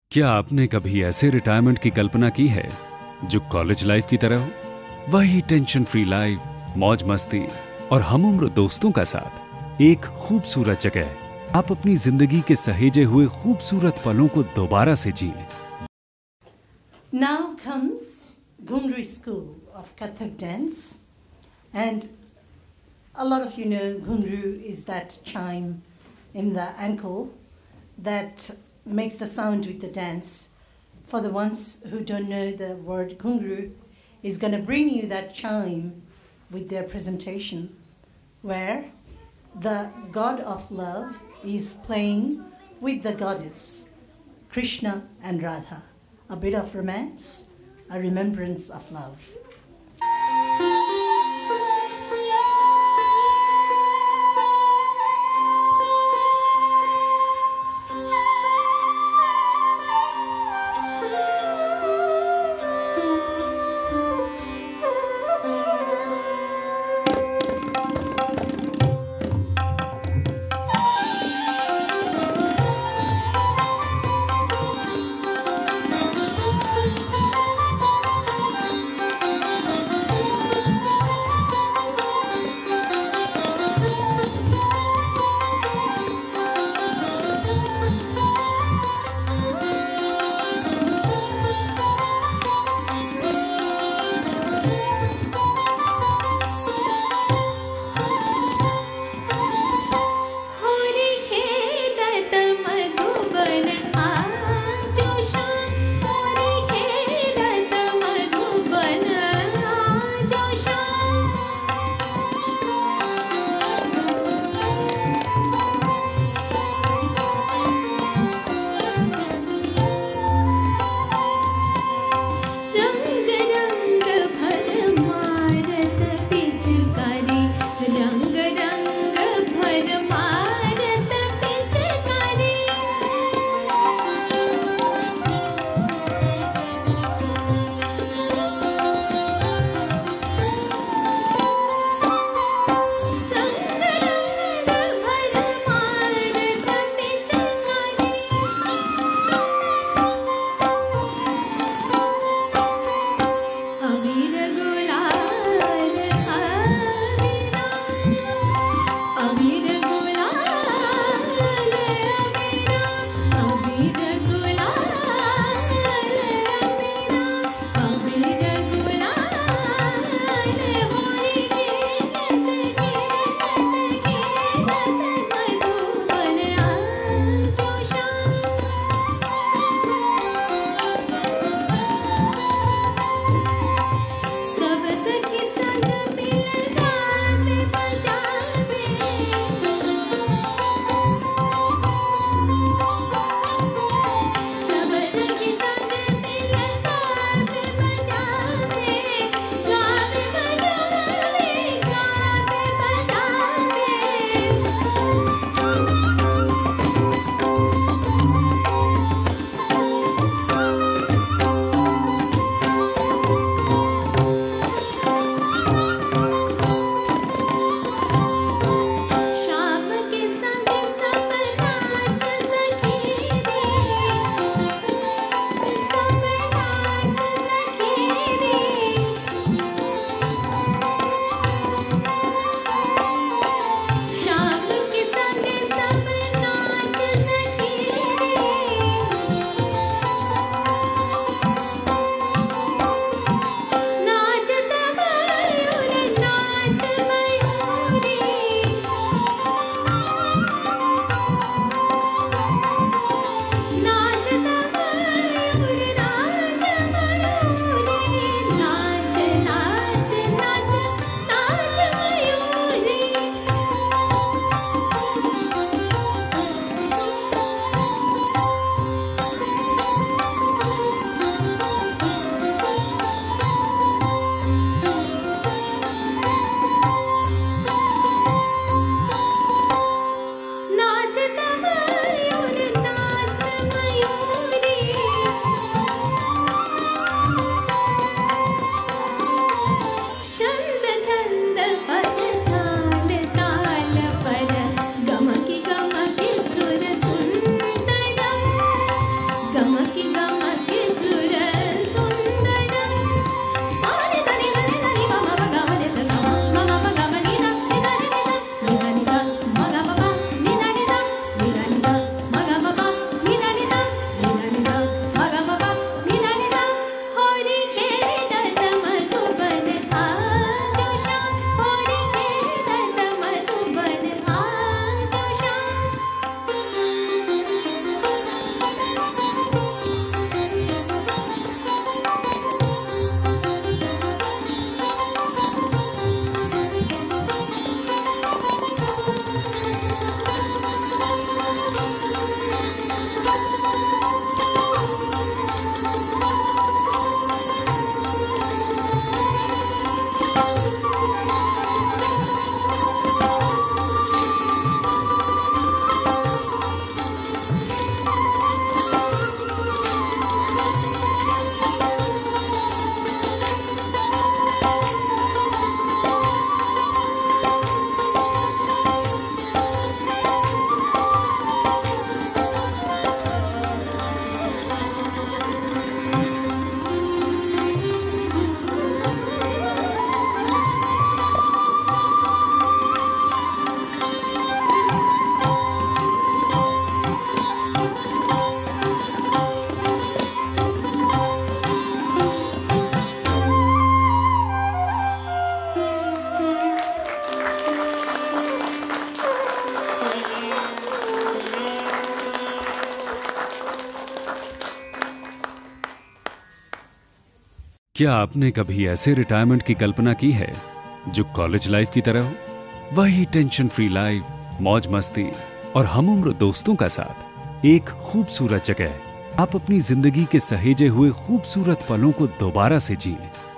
क्या आपने कभी ऐसे रिटायरमेंट की कल्पना की है जो कॉलेज लाइफ की तरह हो? वही टेंशन फ्री लाइफ, मौज मस्ती और हमउम्र दोस्तों का साथ एक खूबसूरत जगह। आप अपनी जिंदगी के सहेजे हुए खूबसूरत पलों को दोबारा से जिएं। Now comes Ghungroo School of Kathak dance, and a lot of you know Ghungroo is that chime in the ankle that makes the sound with the dance. For the ones who don't know the word Ghungroo, is going to bring you that chime with their presentation, where the god of love is playing with the goddess, Krishna and Radha. A bit of romance, a remembrance of love. क्या आपने कभी ऐसे retirement की कल्पना की है जो college life की तरह हो? वही टेंशन फ्री लाइफ, मौज मस्ती और हमउम्र दोस्तों का साथ एक खूबसूरत जगह। आप अपनी जिंदगी के सहेजे हुए खूबसूरत पलों को दोबारा से जिएं।